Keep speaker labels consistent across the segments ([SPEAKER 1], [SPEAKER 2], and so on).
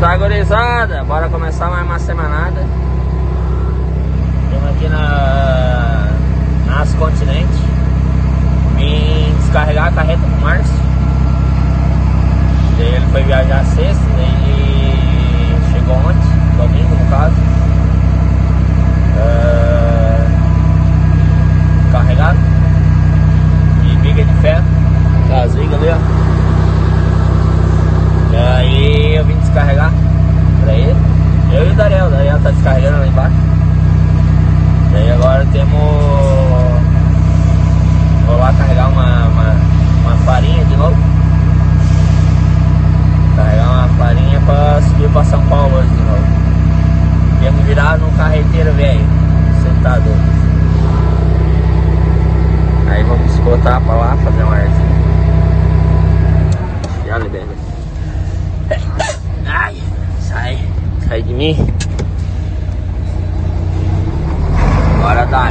[SPEAKER 1] Salve, gurizada! Bora começar mais uma semanada. Estamos aqui nas Continente. Vim descarregar a carreta com o Márcio. Ele foi viajar sexta, daí chegou ontem, domingo no caso. Carregado de viga de ferro, as vigas ali, ó. E aí eu vim descarregar pra ele. Eu e o Dariel tá descarregando lá embaixo. E aí agora vou lá carregar uma farinha de novo. Carregar uma farinha pra subir pra São Paulo hoje de novo. Ia me virar num carreteiro velho, sentado. Aí vamos escotar pra lá, fazer um arzinho. Já libera. Ai, sai de mim. Bora dar.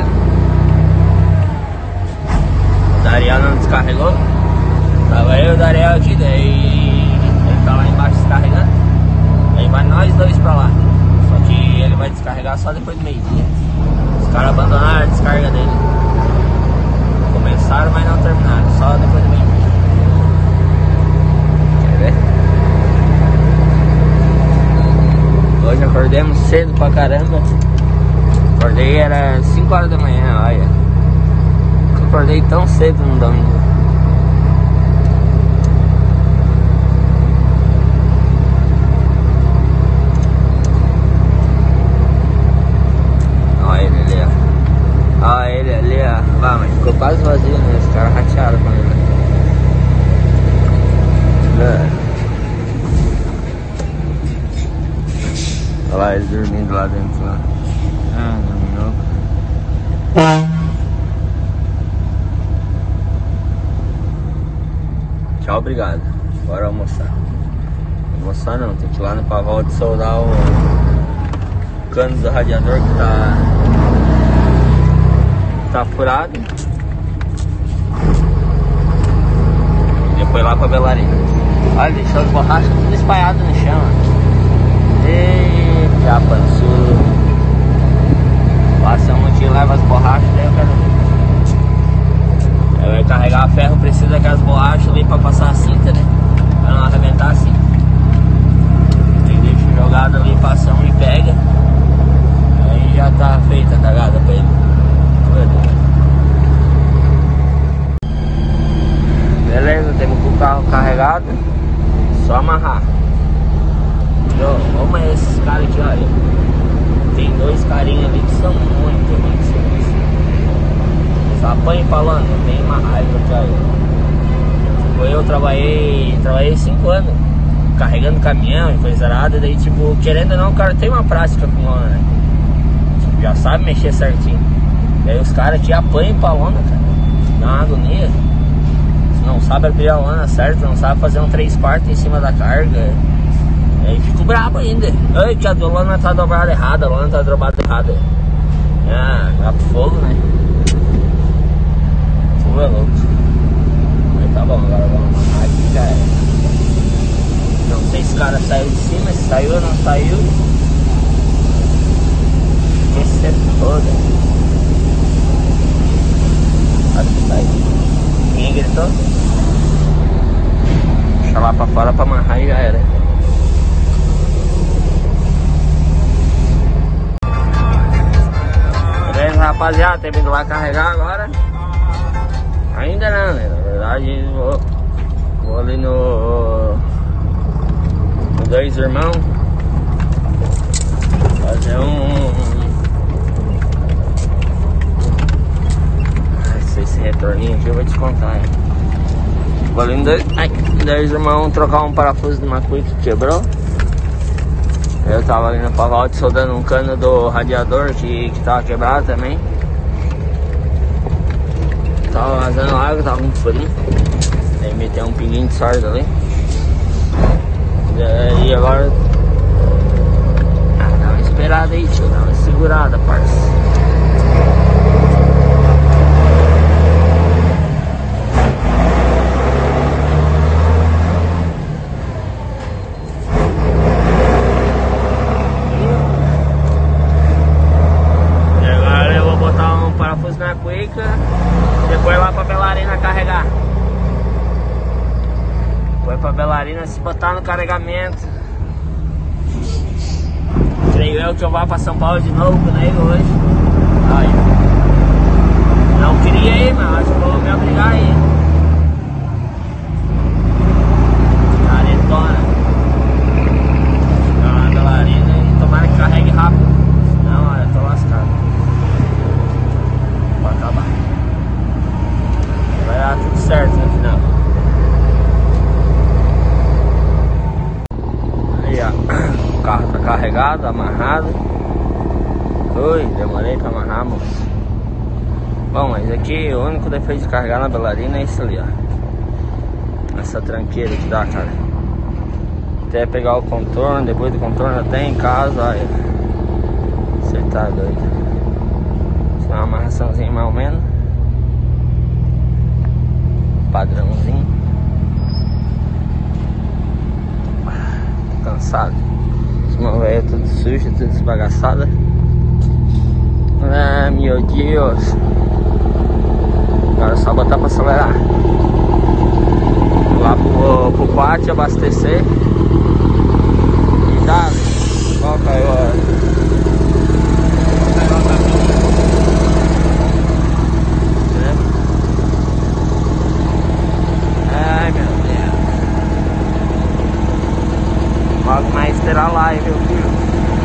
[SPEAKER 1] O Dariel não descarregou. Tava eu e o Dariel aqui, daí ele tá lá embaixo descarregando. Aí vai nós dois pra lá. Só que ele vai descarregar só depois do meio-dia. Os caras abandonaram a descarga dele. Começaram, mas não terminaram. Só depois do meio-dia. Quer ver? Hoje acordemos cedo pra caramba. Acordei, era 5 horas da manhã, olha. Acordei tão cedo no domingo. Olha ele ali, ó. Olha ele ali, ó. Ah, mas ficou quase vazio, né? Os caras ratearam com ele. Olha lá ele dormindo lá dentro lá. Dormiu. Tchau, obrigado. Bora almoçar. Almoçar não, tem que ir lá no Pavol de soldar o cano do radiador que tá furado. E depois lá pra Belarina. Olha, deixou as borrachas tudo espalhadas no chão. Eee, já pançudo. Passamos aqui, leva as borrachas, daí eu quero ver. Eu vou carregar ferro, precisa daquelas borrachas ali pra passar a cinta, né? Pra não arrebentar a cinta. Aí deixa jogado ali, passamos e pega. Aí já tá feita a cagada pra ele. Beleza, temos com o carro carregado. Só amarrar. Vamos aí esses caras aqui, olha. Tem dois carinhas ali que são muito simples. Só apanha falando, tem uma raiva aqui, olha. Tipo, eu trabalhei 5 anos carregando caminhão e coisa errada. Daí tipo, querendo ou não, o cara tem uma prática com lona, né? Tipo, já sabe mexer certinho. Daí os caras aqui apanham pra lona, cara. Dá uma agonia. Não sabe abrir a lona certo, não sabe fazer um 3/4 em cima da carga. Aí fico brabo ainda. Ai, que a lona tá dobrada errada, a lona tá dobrada errada. Ah, vai pro fogo, né? Tu é louco. Mas tá bom, agora vamos amarrar aqui, já era. Não sei se o cara saiu de cima, se saiu ou não saiu. Esse é foda. Acho que saiu. Ninguém gritou? Deixa lá pra fora pra amarrar e já era. Beleza, rapaziada, tem vindo lá carregar agora. Ainda não, né? Na verdade vou ali no Dois Irmãos fazer esse retorninho aqui eu vou te contar, hein? Vou ali no Dois Irmãos trocar um parafuso de uma cuia que quebrou. Eu tava ali no Pavol soldando um cano do radiador que tava quebrado também. Tava vazando água, tava muito frio. Aí meteu um pinguinho de sorda ali. E agora... dá uma esperada aí, tio. Dá uma segurada, parça. se botar no carregamento. Creio eu que eu vá pra São Paulo de novo com ele hoje. Aí. Não queria ir, mas acho que vou me obrigar a ir. Caretona. Chegar na Belarina e tomara que carregue rápido. Senão, olha, eu tô lascado. Vou acabar. Vai dar tudo certo no final. Aí, ó. O carro tá carregado, amarrado. Ui, demorei pra amarrar, moço. Bom, mas aqui o único defeito de carregar na Belarina é isso ali, ó. Essa tranqueira que dá, cara. Até pegar o contorno, depois do contorno até em casa, olha. Você tá doido. Isso é uma amarraçãozinha mais ou menos. Padrãozinho. Tô cansado. As mãos velhas tudo sujas, tudo esbagaçada. Ah, meu Deus. Agora é só botar pra acelerar. Vou lá pro pátio abastecer. E dá. Ó, caiu a capinha. Ai, meu Deus. Logo mais terá live, meu filho.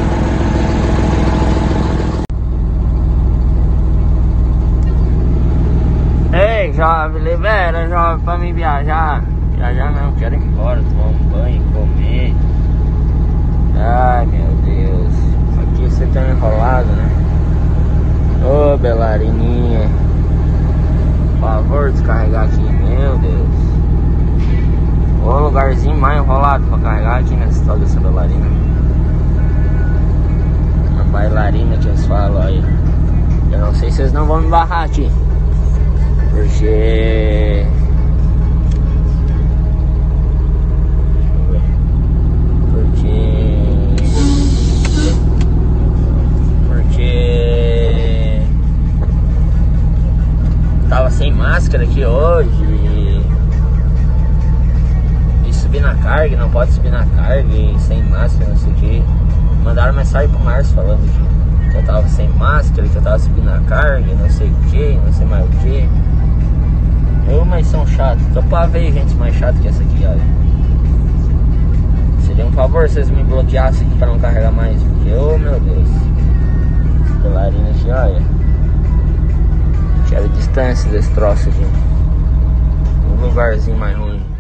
[SPEAKER 1] Ei, jovem, libera, jovem, pra mim viajar. Viajar não, quero ir embora, tomar um banho, comer. Ai, meu Deus. Aqui você tá enrolado, né? Ô, Belarininha. Por favor, descarregar aqui, meu Deus. Ô, lugarzinho mais enrolado pra carregar aqui nessa tal dessa Belarina. Uma bailarina que eles falam aí. Eu não sei se vocês não vão me barrar aqui. Porque tava sem máscara aqui hoje e subi na carga, não pode subir na carga e sem máscara, não sei o que. Mandaram mensagem pro Márcio falando que eu tava sem máscara, que eu tava subindo na carga, não sei o que, não sei mais o que. Mas são chatos, tô pra ver gente mais chata que essa aqui, olha. Seria um favor se vocês me bloqueassem aqui pra não carregar mais, porque, oh meu Deus. Belarina aqui, olha. Quero distância desse troço aqui. Um lugarzinho mais ruim.